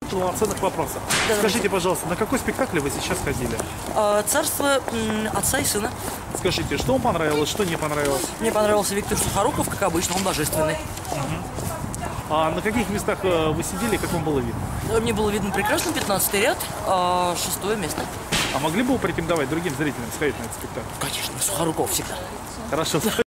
полноценных вопросов. Да, Скажите, пожалуйста, на какой спектакль вы сейчас ходили? «Царство отца и сына». Скажите, что вам понравилось, что не понравилось? Мне понравился Виктор Сухоруков, как обычно, он божественный. А на каких местах вы сидели, как вам было видно? Мне было видно прекрасно, 15-й ряд, 6-е место. А могли бы вы претендовать другим зрителям сходить на этот спектакль? Конечно, Сухоруков всегда. Хорошо.